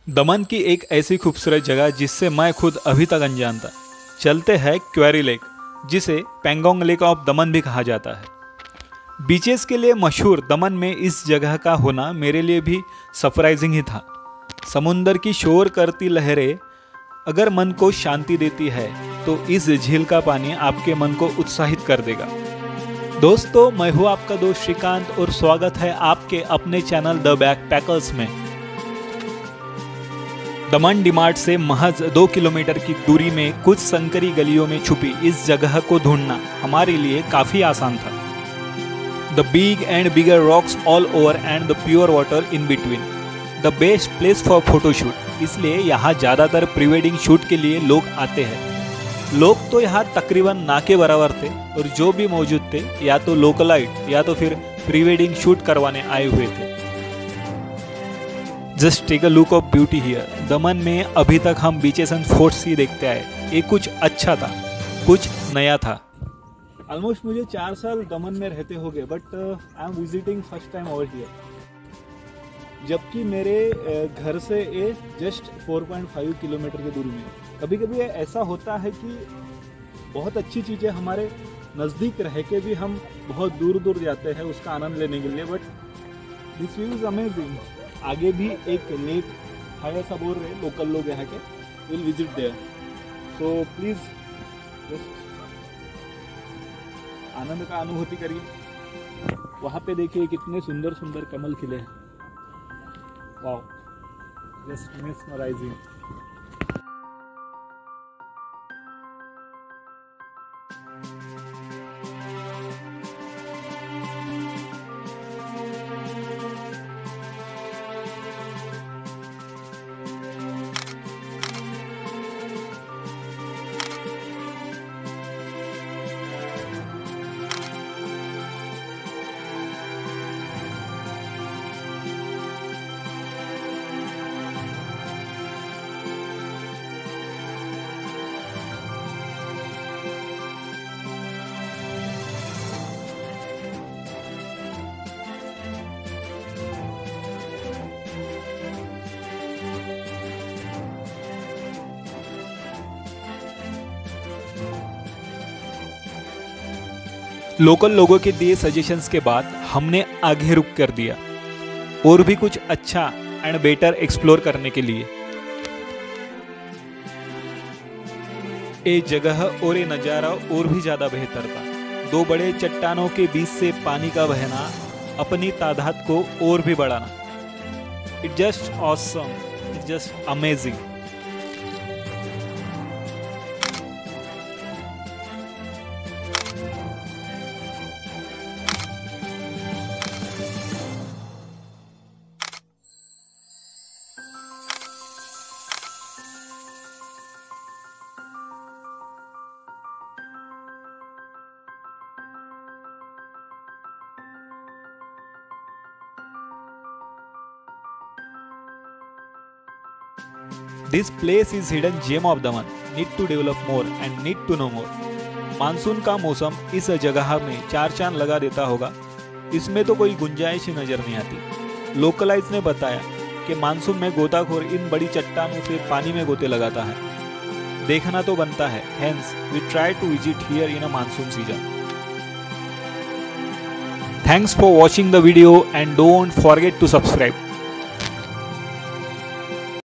दमन की एक ऐसी खूबसूरत जगह जिससे मैं खुद अभी तक अनजान था। चलते हैं क्वेरी लेक, जिसे पेंगोंग लेक ऑफ दमन भी कहा जाता है। बीचेस के लिए मशहूर दमन में इस जगह का होना मेरे लिए भी सरप्राइजिंग ही था। समुंदर की शोर करती लहरें अगर मन को शांति देती है तो इस झील का पानी आपके मन को उत्साहित कर देगा। दोस्तों, मैं हूँ आपका दोस्त श्रीकांत और स्वागत है आपके अपने चैनल द बैकपैकर्स में। दमन डीमार्ट से महज 2 किलोमीटर की दूरी में कुछ संकरी गलियों में छुपी इस जगह को ढूंढना हमारे लिए काफ़ी आसान था। The big and bigger rocks all over and the pure water in between, the best place for photoshoot. इसलिए यहाँ ज़्यादातर प्री वेडिंग शूट के लिए लोग आते हैं। लोग तो यहाँ तकरीबन ना के बराबर थे और जो भी मौजूद थे या तो लोकलाइट या तो फिर प्री वेडिंग शूट करवाने आए हुए थे। Just take a look of beauty here. Daman में अभी तक हम बीचेस एंड फोर्ट्स ही देखते आए। ये कुछ अच्छा था, कुछ नया था। ऑलमोस्ट मुझे 4 साल दमन में रहते हो गए, but I am visiting first time over here. जबकि मेरे घर से ये जस्ट 4.5 किलोमीटर की दूरी में। कभी कभी ऐसा होता है कि बहुत अच्छी चीज़ें हमारे नज़दीक रह के भी हम बहुत दूर दूर जाते हैं उसका आनंद लेने के लिए, but this view is amazing. आगे भी एक लेक है ऐसा बोल रहे लोकल लोग यहाँ के, will visit there. So please आनंद का अनुभूति करिए। वहाँ पे देखिए कितने सुंदर सुंदर कमल खिले हैं। Wow, just mesmerising. लोकल लोगों के दिए सजेशंस के बाद हमने आगे रुक कर दिया और भी कुछ अच्छा एंड बेटर एक्सप्लोर करने के लिए। ये जगह और ये नज़ारा और भी ज़्यादा बेहतर था। 2 बड़े चट्टानों के बीच से पानी का बहना अपनी तादाद को और भी बढ़ाना। It just awesome, it just amazing. This place is hidden gem of Daman. Need to develop more and need to know more. Monsoon का मौसम इस जगह में 4 चांद लगा देता होगा, इसमें तो कोई गुंजाइश ही नजर नहीं आती। लोकलाइज ने बताया कि मानसून में गोताखोर इन बड़ी चट्टानों से पानी में गोते लगाता है। देखना तो बनता है। Hence, we try to visit here in a monsoon season. Thanks for watching the video and don't forget to subscribe.